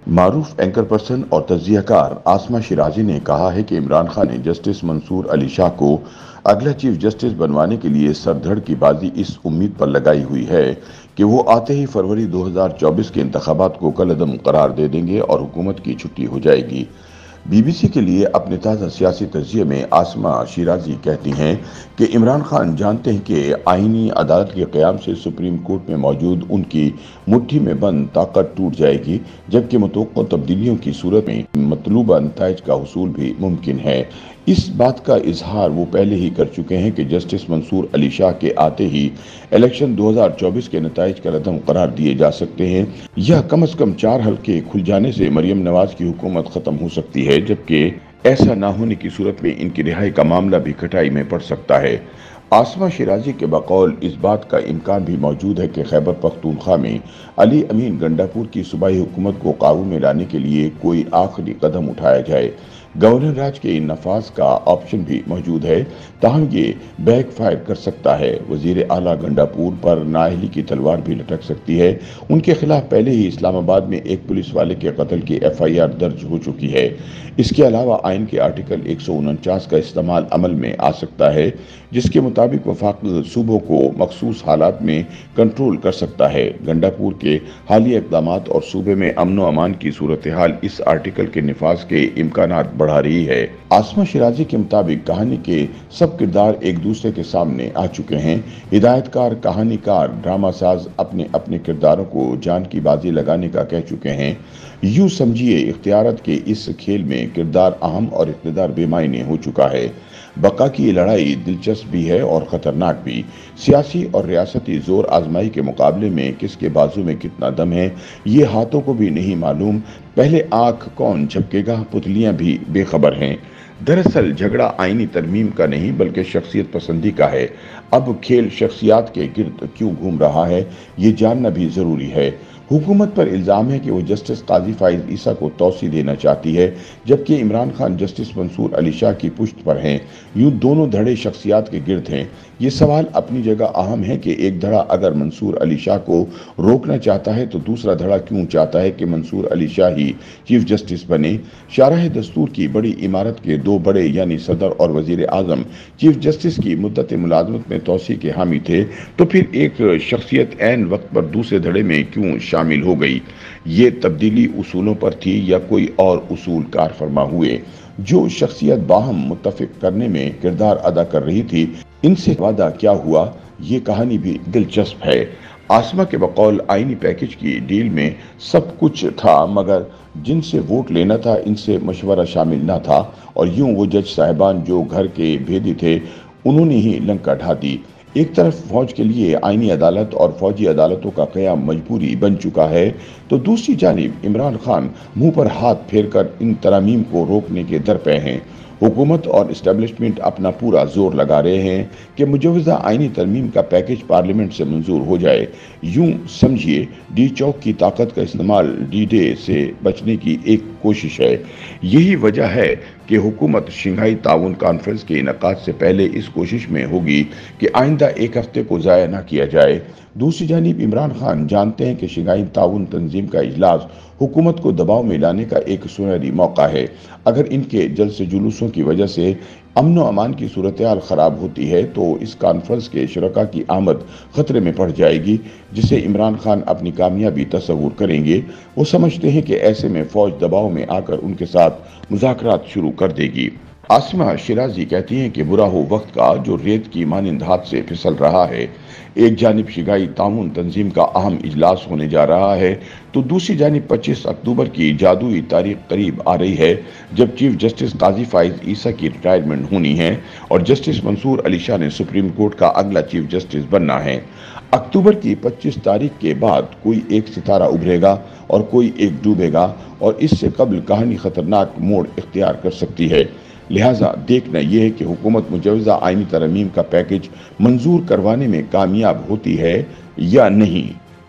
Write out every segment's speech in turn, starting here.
معروف anchor person اور تجزیہ کار آسما شیرازی نے کہا ہے کہ عمران خان نے جسٹس منصور علی شاہ کو اگلا چیف جسٹس بنوانے کے لیے سر دھڑ کی بازی اس امید پر لگائی ہوئی ہے کہ وہ آتے ہی فروری 2024 کے انتخابات کو کالعدم قرار دے دیں گے اور حکومت کی چھٹی ہو جائے گی۔ بی بی سی کے لیے اپنے تازہ سیاسی تجزیے میں آسما شیرازی کہتی ہیں کہ عمران خان جانتے ہیں کہ آئینی عدالت کے قیام سے سپریم کورٹ میں موجود ان کی مٹھی میں بند طاقت ٹوٹ جائے گی، جبکہ متوقع تبدیلیوں کی صورت میں مطلوبہ نتائج کا حصول بھی ممکن ہے۔ اس بات کا اظہار وہ پہلے ہی کر چکے ہیں کہ جسٹس منصور علی شاہ کے آتے ہی الیکشن 2024 کے نتائج کالعدم قرار دیے جا سکتے ہیں یا کم از کم 4 حلقے کھل جانے سے مریم نواز کی حکومت ختم ہو سکتی ہے، جبکہ ایسا نہ ہونے کی صورت میں ان کی رہائی کا معاملہ بھی کھٹائی میں پڑ سکتا ہے۔ آسما شیرازی کے بقول اس بات کا امکان بھی موجود ہے کہ خیبر پختونخوا میں علی امین گنڈاپور کی صوبائی حکومت کو قابو میں لانے کے لیے کوئی آخری قدم اٹھایا جائے۔ گورنر راج کے نفاذ کا آپشن بھی موجود ہے، تاہم یہ بیک فائر کر سکتا ہے۔ وزیر اعلیٰ گنڈاپور پر نااہلی کی تلوار بھی لٹک سکتی ہے۔ ان کے خلاف پہلے ہی اسلام آباد میں ایک پولیس والے کے قتل کی ایف آئی آر درج ہو چکی ہے۔ اس کے علاوہ آئین کے آرٹیکل 149 کا استعمال عمل میں آ سکتا ہے، جس کے مطابق وفاق صوبوں کو مخصوص حالات میں کنٹرول کر سکتا ہے۔ گنڈاپور کے حالیہ اقدامات اور صوبے میں امن و امان کی صورتحال اس آرٹیکل کے نفاذ کے امکانات بڑھا رہی ہے۔ آسما شیرازی کے مطابق کہانی کے سب کردار ایک دوسرے کے سامنے آ چکے ہیں۔ ہدایت کار، کہانی کار، ڈرامہ ساز اپنے اپنے کرداروں کو جان کی بازی لگانے کا کہہ چکے ہیں۔ یوں سمجھیے اختیارات کے اس کھیل میں کردار اہم اور اقتدار بے معنی ہو چکا ہے۔ بقا کی یہ لڑائی دلچسپ بھی ہے اور خطرناک بھی۔ سیاسی اور ریاستی زور آزمائی کے مقابلے میں کس کے بازو میں کتنا دم ہے، یہ ہاتھوں کو بھی نہیں معلوم۔ پہلے آنکھ کون جھپکے گا، پتلیاں بھی بے خبر ہیں۔ دراصل جھگڑا آئینی ترمیم کا نہیں بلکہ شخصیت پسندی کا ہے۔ اب کھیل شخصیات کے گرد کیوں گھوم رہا ہے، یہ جاننا بھی ضروری ہے۔ حکومت پر الزام ہے کہ وہ جسٹس قاضی فائز عیسیٰ کو توسیع دینا چاہتی ہے، جبکہ عمران خان جسٹس منصور علی شاہ کی پشت پر ہیں۔ یوں دونوں دھڑے شخصیات کے گرد ہیں۔ یہ سوال اپنی جگہ اہم ہے کہ ایک دھڑا اگر منصور علی شاہ کو روکنا چاہتا ہے تو دوسرا دھڑا کیوں چاہتا ہے کہ منصور علی شاہ ہی چیف جسٹس بنے۔ شارح دستور کی بڑی عمارت کے دو بڑے یعنی صدر اور وزیر اعظم چیف جسٹس کی مدت ملازمت میں توسیع کے حامی تھے، تو پھر ایک شخصیت عین وقت پر دوسرے دھڑے میں کیوں شامل ہو گئی؟ یہ تبدیلی اصولوں پر تھی یا کوئی اور اصول کار فرما ہوئے؟ جو شخصیت باہم متفق کرنے میں کردار ادا کر رہی تھی، ان سے وعدہ کیا ہوا؟ یہ کہانی بھی دلچسپ ہے۔ آسما کے بقول آئینی پیکج کی ڈیل میں سب کچھ تھا، مگر جن سے ووٹ لینا تھا ان سے مشورہ شامل نہ تھا، اور یوں وہ جج صاحبان جو گھر کے بھیدی تھے انہوں نے ہی لنکا ڈھا دی۔ ایک طرف فوج کے لیے آئینی عدالت اور فوجی عدالتوں کا قیام مجبوری بن چکا ہے، تو دوسری جانب عمران خان منہ پر ہاتھ پھیر کر ان ترامیم کو روکنے کے درپے ہیں۔ حکومت اور اسٹیبلشمنٹ اپنا پورا زور لگا رہے ہیں کہ مجوزہ آئینی ترمیم کا پیکج پارلیمنٹ سے منظور ہو جائے۔ یوں سمجھیے ڈی چوک کی طاقت کا استعمال ڈی ڈے سے بچنے کی ایک کوشش ہے۔ یہی وجہ ہے کہ حکومت شنگھائی تعاون کانفرنس کے انعقاد سے پہلے اس کوشش میں ہوگی کہ آئندہ ایک ہفتے کو ضائع نہ کیا جائے۔ دوسری جانب عمران خان جانتے ہیں کہ شنگھائی تعاون تنظیم کا اجلاس حکومت کو دباؤ میں لانے کا ایک سنہری موقع ہے۔ اگر ان کے جلسے جلوسوں کی وجہ سے امن و امان کی صورتحال خراب ہوتی ہے تو اس کانفرنس کے شرکاء کی آمد خطرے میں پڑ جائے گی، جسے عمران خان اپنی کامیابی تصور کریں گے۔ وہ سمجھتے ہیں کہ ایسے میں فوج دباؤ میں آ کر ان کے ساتھ مذاکرات شروع کر دے گی۔ آسما شیرازی کہتی ہیں کہ برا ہو وقت کا جو ریت کی مانند ہاتھ سے پھسل رہا ہے۔ ایک جانب شنگھائی تعاون تنظیم کا اہم اجلاس ہونے جا رہا ہے، تو دوسری جانب 25 اکتوبر کی جادوئی تاریخ قریب آ رہی ہے جب چیف جسٹس قاضی فائز عیسیٰ کی ریٹائرمنٹ ہونی ہے اور جسٹس منصور علی شاہ نے سپریم کورٹ کا اگلا چیف جسٹس بننا ہے۔ اکتوبر کی 25 تاریخ کے بعد کوئی ایک ستارہ ابھرے گا اور کوئی ایک ڈوبے گا، اور اس سے قبل کہانی خطرناک موڑ اختیار کر سکتی ہے۔ لہٰذا دیکھنا یہ ہے کہ حکومت مجوزہ آئینی ترمیم کا پیکج منظور کروانے میں کامیاب ہوتی ہے یا نہیں۔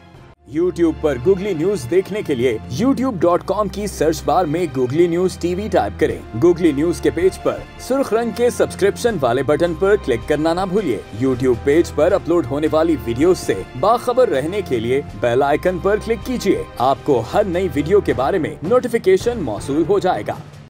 YouTube पर गूगली न्यूज देखने के लिए youtube.com की सर्च बार में गूगली न्यूज टीवी टाइप करें। गूगली न्यूज के पेज पर सुर्ख रंग के सब्सक्रिप्शन वाले बटन पर क्लिक करना ना भूलिए। YouTube पेज पर अपलोड होने वाली वीडियोस से बाखबर रहने के लिए बेल आइकन पर क्लिक कीजिए। आपको हर नई वीडियो के बारे में नोटिफिकेशन मौसूल हो जाएगा।